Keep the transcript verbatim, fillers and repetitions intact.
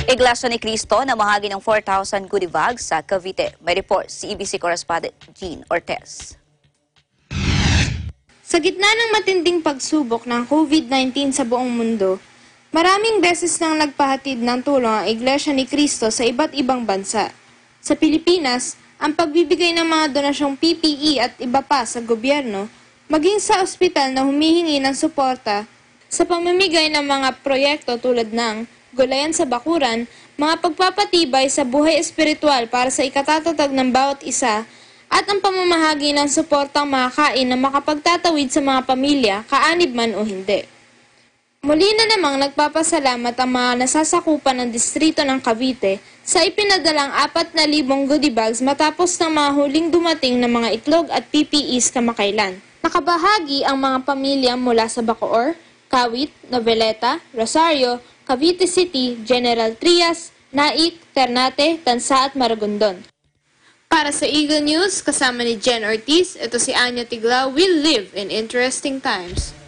Iglesia Ni Cristo namahagi ng four thousand goody bags sa Cavite. May report si E B C correspondent Jean Ortez. Sa gitna ng matinding pagsubok ng COVID nineteen sa buong mundo, maraming beses nang nagpahatid ng tulong ang Iglesia Ni Cristo sa iba't ibang bansa. Sa Pilipinas, ang pagbibigay ng mga donasyong P P E at iba pa sa gobyerno, maging sa ospital na humihingi ng suporta sa pamamigay ng mga proyekto tulad ng gulayan sa bakuran, mga pagpapatibay sa buhay espiritual para sa ikatatatag ng bawat isa, at ang pamamahagi ng suportang makakain na makapagtatawid sa mga pamilya, kaanib man o hindi. Muli na namang nagpapasalamat ang mga nasasakupan ng distrito ng Cavite sa ipinadalang apat na libong goody bags matapos ng mga huling dumating na mga itlog at P P Es kamakailan. Nakabahagi ang mga pamilya mula sa Bacoor, Kawit, Noveleta, Rosario, Cavite City, General Trias, Naik, Ternate, Tansa at Maragondon. Para sa Eagle News, kasama ni Jen Ortiz, ito si Anya Tigla. We live in interesting times.